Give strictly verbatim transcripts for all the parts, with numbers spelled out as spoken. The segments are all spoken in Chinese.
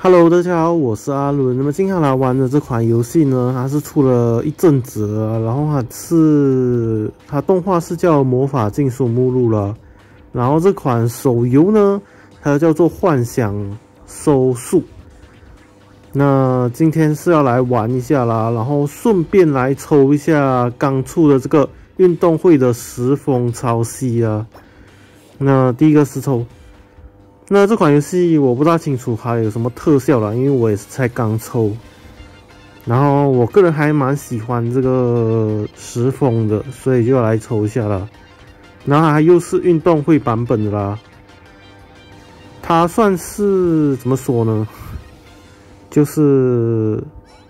Hello， 大家好，我是阿伦。那么今天来玩的这款游戏呢，它是出了一阵子了，然后它是它动画是叫《魔法禁书目录》了，然后这款手游呢，它叫做《幻想收束》。那今天是要来玩一下啦，然后顺便来抽一下刚出的这个运动会的时风潮汐啊。那第一个是抽。那这款游戏我不大清楚它有什么特效啦，因为我也是才刚抽。然后我个人还蛮喜欢这个时风的，所以就要来抽一下啦。然后它又是运动会版本的啦，它算是怎么说呢？就是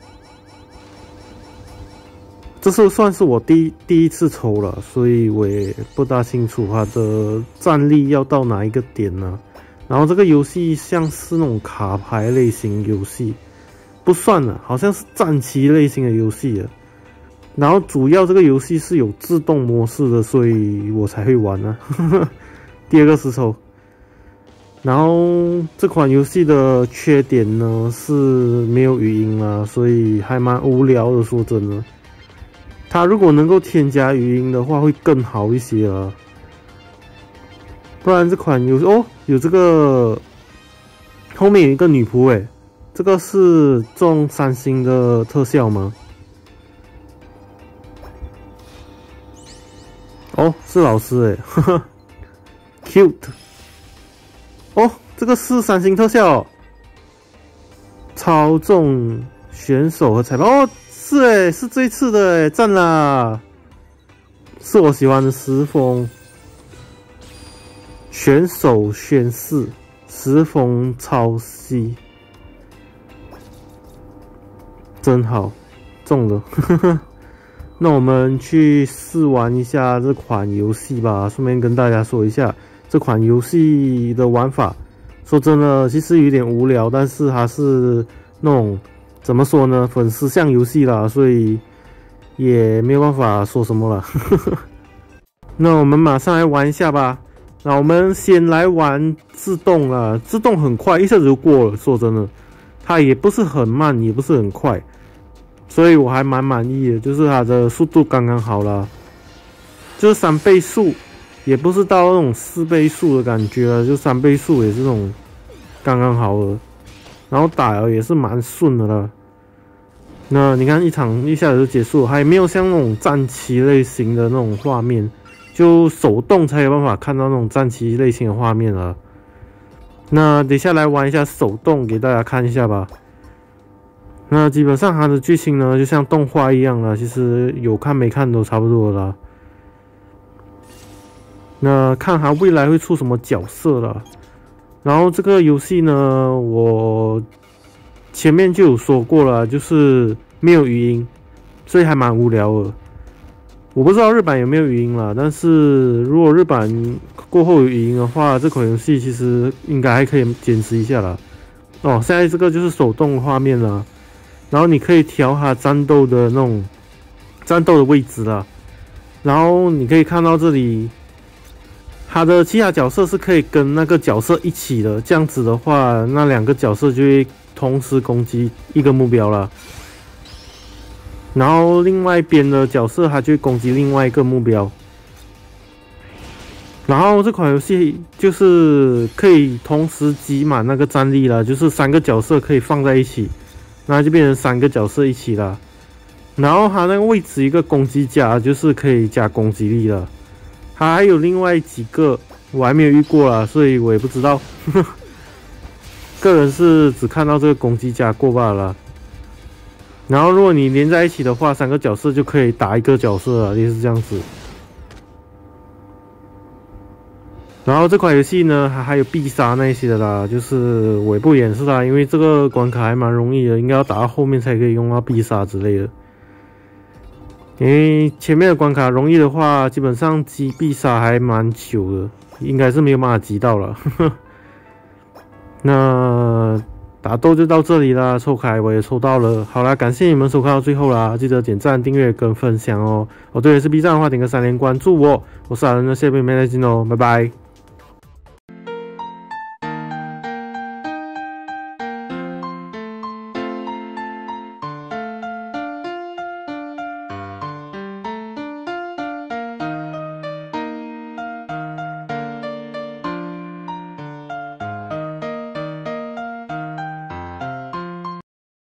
这是算是我第一第一次抽了，所以我也不大清楚它的战力要到哪一个点呢、啊。然后这个游戏像是那种卡牌类型游戏，不算了，好像是战棋类型的游戏了。然后主要这个游戏是有自动模式的，所以我才会玩呢、啊。第二个是抽。然后这款游戏的缺点呢是没有语音啦，所以还蛮无聊的。说真的，它如果能够添加语音的话，会更好一些啊。不然这款游戏哦，有这个后面有一个女仆诶，这个是中三星的特效吗？哦，是老师诶，呵呵 ，cute。哦，这个是三星特效、哦，操纵选手和裁判哦，是诶，是这一次的诶，赞啦！是我喜欢的时风。选手宣誓，时风潮汐，真好，中了。那我们去试玩一下这款游戏吧，顺便跟大家说一下这款游戏的玩法。说真的，其实有点无聊，但是它是那种怎么说呢，粉丝向游戏啦，所以也没有办法说什么了。那我们马上来玩一下吧。那我们先来玩自动啦，自动很快，一下子就过了。说真的，它也不是很慢，也不是很快，所以我还蛮满意的，就是它的速度刚刚好啦，就是三倍速，也不是到那种四倍速的感觉了，就三倍速也是那种刚刚好的，然后打了也是蛮顺的啦。那你看一场一下子就结束，还没有像那种战棋类型的那种画面。就手动才有办法看到那种战棋类型的画面啊。那等下来玩一下手动，给大家看一下吧。那基本上它的剧情呢，就像动画一样啦，其实有看没看都差不多啦。那看它未来会出什么角色啦。然后这个游戏呢，我前面就有说过了，就是没有语音，所以还蛮无聊的。我不知道日版有没有语音啦，但是如果日版过后有语音的话，这款游戏其实应该还可以坚持一下啦。哦，现在这个就是手动画面啦，然后你可以调它战斗的那种战斗的位置啦，然后你可以看到这里，它的其他角色是可以跟那个角色一起的，这样子的话，那两个角色就会同时攻击一个目标啦。然后另外一边的角色，他就会攻击另外一个目标。然后这款游戏就是可以同时集满那个战力了，就是三个角色可以放在一起，那就变成三个角色一起了。然后它那个位置一个攻击加，就是可以加攻击力了。它还有另外几个我还没有遇过啦，所以我也不知道。个人是只看到这个攻击加过罢了。然后如果你连在一起的话，三个角色就可以打一个角色了，类似这样子。然后这款游戏呢，还还有必杀那些的啦，就是我也不演示啦，因为这个关卡还蛮容易的，应该要打到后面才可以用到必杀之类的。因为前面的关卡容易的话，基本上击必杀还蛮久的，应该是没有办法击到了。那打斗就到这里啦，抽卡我也抽到了。好啦，感谢你们收看到最后啦，记得点赞、订阅跟分享哦。哦，对了，是 B 站的话，点个三连关注我。我是阿伦的下面没再见哦，拜拜。